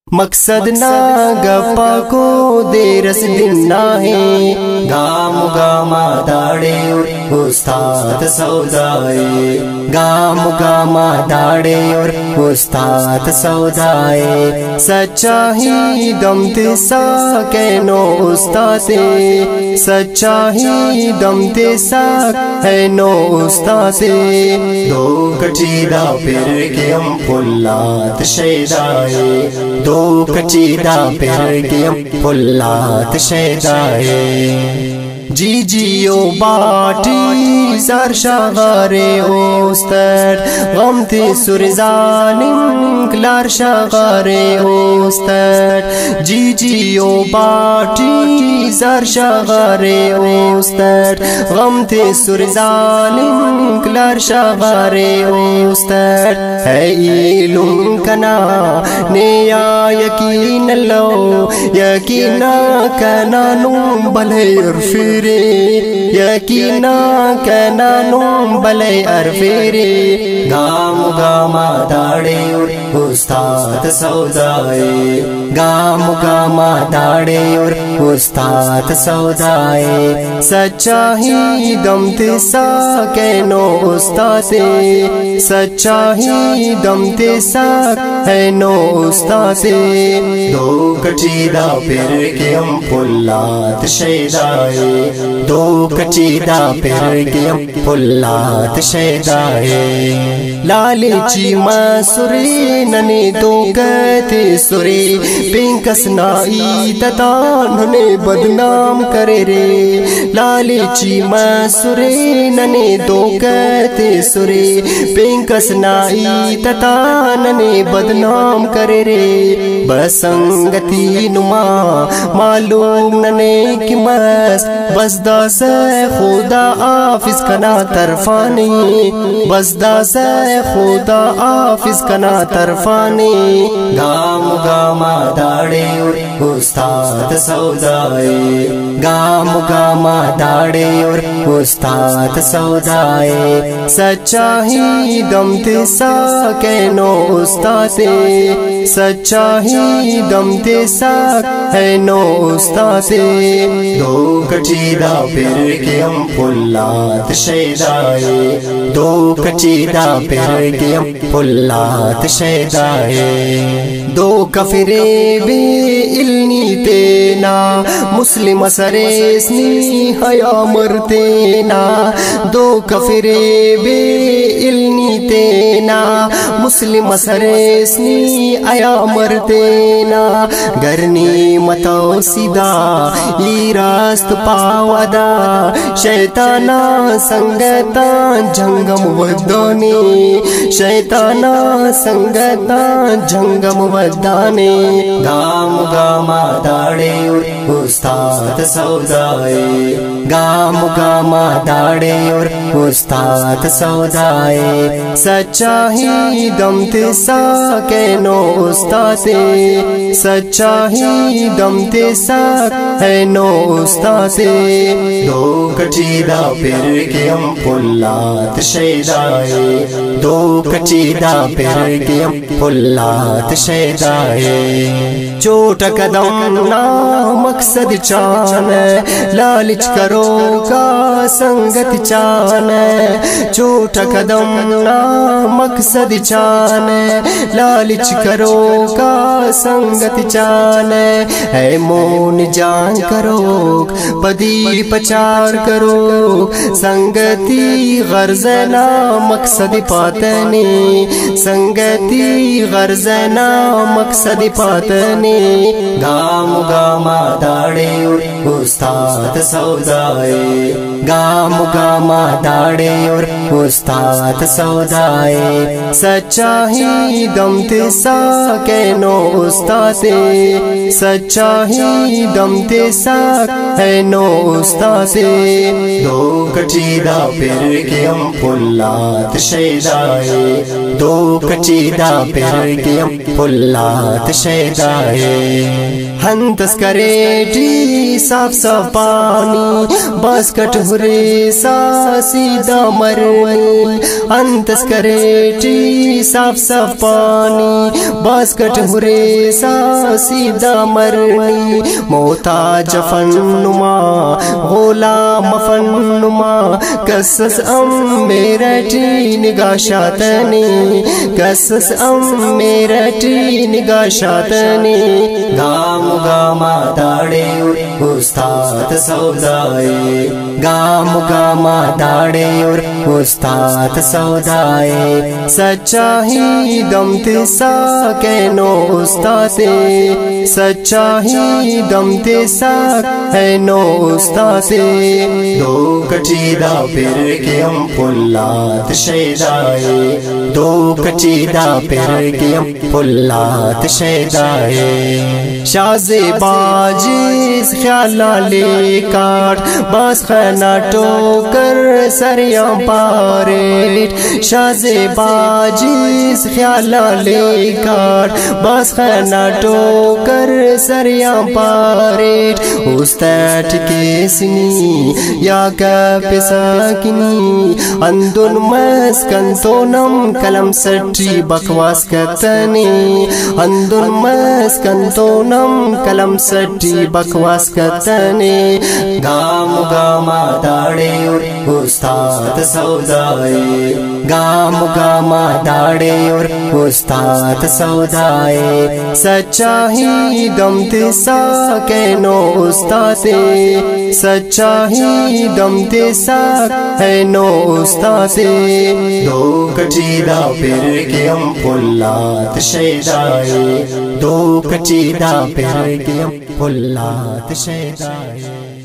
مقصد نا گپاکو دیرس دن نہ ہے گام گاما داڑے اور استاد سودائے گام گاما داڑے اور استاد سودائے سچا ہی دم تیسا کہنو استاد سچا ہی دم تیسا ہے نو استاد دو کچیدہ پھر کے ہم پھلات شیدائے دو کچیدہ پھر کے ہم پھلات شیدائے جی جیو باٹی زار شاغارے اوستر غم تی سرزانم کلار شاغارے اوستر جی جیو باٹی زار شاغارے اوستر غم تی سرزانم کلار شاغارے اوستر ہے ایلم کنا نیا یقین لو یقینا کنا نوم بلے عرفی یقینا کنا نوم بلے عرفی گام گاما داڑے اور استاد سودائے گام گاما داڑے اور استاد سودائے سچا ہی دم تیسا کہنو استاد سچا ہی دم تیسا ہے نو استاد دو کچیدہ پھر کے ہم پھلات شیدائے دو کچیدہ پھر کے ہم پھلات شیدائے لالچی مسوری ننے دو کہتے سوری پینکس نائی تتان نے بدنام کرے رے لالچی مسوری ننے دو کہتے سوری پینکس نائی تتان نے بدنام کرے رے بسنگتی نما معلوم ننے کی مس بس دا سے خدا آفس کنا طرفانی بس دا سے خدا آفس کنا طرفانی گام گاما داڑے اور استاد سودائے گام گاما داڑے اور استاد سودائے سچا ہی دم تیسا کہنو استاد سچا ہی دم تیسا ہے نو استاد دو کچیدہ پھر کے ہم پھلات شیدائے دو کچیدہ پھر کے ہم پھلات شیدائے دو کفرے بے علنی تینا مسلم سریسنی حیا مرتینا دو کفرے بے علنی تینا مسلم سریسنی حیا مرتینا گرنی متو سیدھا ای راست پاودا شیطانا سنگتا جنگم ودانی شیطانا سنگتا جنگم ودانی گام گاما داڑے اور استاد سودائے گام گاما داڑے اور استاد سودائے سچا ہی دم تیسا کہنو استاد سچا ہی دم تیسا ہے نو استاد دو کچیدہ پھر کے ہم پھلات شیدائے دو کچیدہ پھر کے ہم پھلات شیدائے چوٹ قدم نا مقصد چان لالچ کرو کا سنگت چان چوٹ قدم نا مقصد چان لالچ کرو کا سنگت چان ہے مون جان کرو پدی پچار کرو سنگتی غرضنا مقصد پاتنی سنگتی غرضنا مقصد پاتنی گام گاما داڑے اور استاد سودائے گام گاما داڑے اور استاد سودائے سچا ہی دم تیسا کہنو استاد سچا ہی دم تیسا ہے نو استاد دو کچیدہ پھر کے ہم پھلات شیدائے دو کچیدہ پھر کے ہم پھلات پلات شیدائے ہنتس کرے ٹی صاف صاف پانی باس کٹھورے ساسی دامرنی ہنتس کرے ٹی صاف صاف پانی باس کٹھورے ساسی دامرنی محتاج فن نما غلام فن نما قصص میرا ٹی نگاہ شاتنی قصص میرا ٹی نگاہ شاتنی گام گاما داڑے اور استاد سودائے گام گاما داڑے اور استاد سودائے سچا ہی دم تیسا کہنو استاد سچا ہی دم تیسا ہے نو استاد دو کٹیدہ پھر کے ہم پلات شیدائے دو کٹیدہ پھر کے ہم پلات شیدائے شاز باجیز خیالہ لے کاٹ باس خینا ٹوکر سریاں پاریٹ شاز باجیز خیالہ لے کاٹ باس خینا ٹوکر سریاں پاریٹ استیٹ کے سنی یا کپ ساکنی اندن مسکن تونم کلم سٹی بکواس کتنی اندن مسکن تونم کلم سٹی بکواس کتنی گام گاما داڑے اور استاد سودائے گام گاما داڑے اور استاد سودائے سچا ہی دم تیسا کہنو استاد سچا ہی دم تیسا ہے نو استاد دو کٹیدہ پھر کے ہم پلات شیدائے دو کٹیدہ پھر کے ہم پلات شیدائے